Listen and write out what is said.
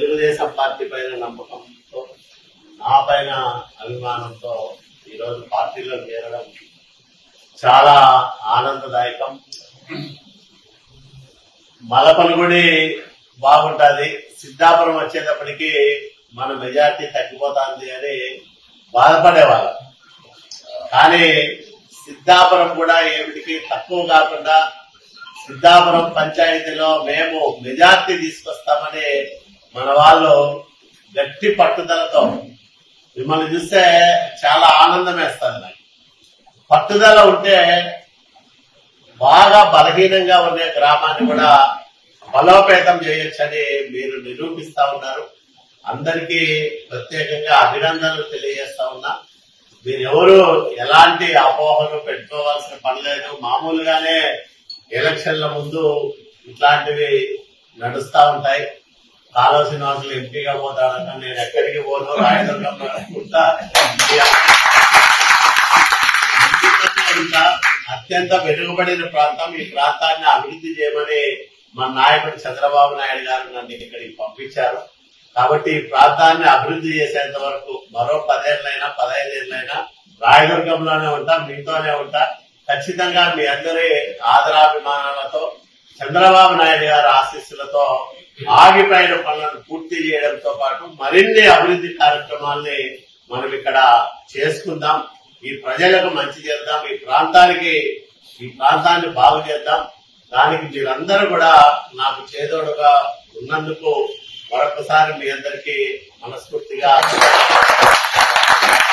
Telugu Desam party పైన నమ్మకంతో, నా పైన అభిమానంతో ఈరోజు పార్టీలో చేరడం చాలా ఆనందదాయకం. మలపలగుడి బాగుంటుంది, సిద్ధాపురం వచ్చేటప్పటికి మన మెజార్టీ తగ్గిపోతుంది అని బాధపడేవాళ్ళం. కానీ సిద్ధాపురం కూడా ఏమిటికి తక్కువ కాకుండా సిద్ధాపురం పంచాయతీలో మేము మెజార్టీ తీసుకొస్తామని మన వాళ్ళు గట్టి పట్టుదలతో, మిమ్మల్ని చూస్తే చాలా ఆనందం వేస్తుంది నాకు. పట్టుదల ఉంటే బాగా బలహీనంగా ఉండే గ్రామాన్ని కూడా బలోపేతం చేయొచ్చని మీరు నిరూపిస్తా ఉన్నారు. అందరికీ ప్రత్యేకంగా అభినందనలు తెలియజేస్తా ఉన్నా. మీరెవరు ఎలాంటి అపోహలు పెట్టుకోవాల్సిన పని లేదు. మామూలుగానే ఎలక్షన్ల ముందు ఇట్లాంటివి నడుస్తా ఉంటాయి. కాలువ శ్రీనివాసులు ఎంపీగా పోతాడట, నేను ఎక్కడికి పోను, రాయదుర్గంలో అనుకుంటా. అత్యంత వెనుకబడిన ప్రాంతం, ఈ ప్రాంతాన్ని అభివృద్ధి చేయమని మన నాయకుడు చంద్రబాబు నాయుడు గారు నన్ను ఇక్కడికి పంపించారు. కాబట్టి ఈ ప్రాంతాన్ని అభివృద్ధి చేసేంత వరకు మరో 10 ఏళ్ళైనా 15 ఏళ్ళైనా రాయదుర్గంలోనే ఉంటా, మీతోనే ఉంటా. ఖచ్చితంగా మీ అందరి ఆదరాభిమానాలతో, చంద్రబాబు నాయుడు గారి ఆశీస్సులతో ఆగిపోయిన పనులను పూర్తి చేయడంతో పాటు మరిన్ని అభివృద్ధి కార్యక్రమాల్ని మనం ఇక్కడ చేసుకుందాం. ఈ ప్రజలకు మంచి చేద్దాం, ఈ ప్రాంతాన్ని బాగు చేద్దాం. దానికి మీరందరూ కూడా నాకు చేదోడుగా ఉన్నందుకు మరొకసారి మీ అందరికీ మనస్ఫూర్తిగా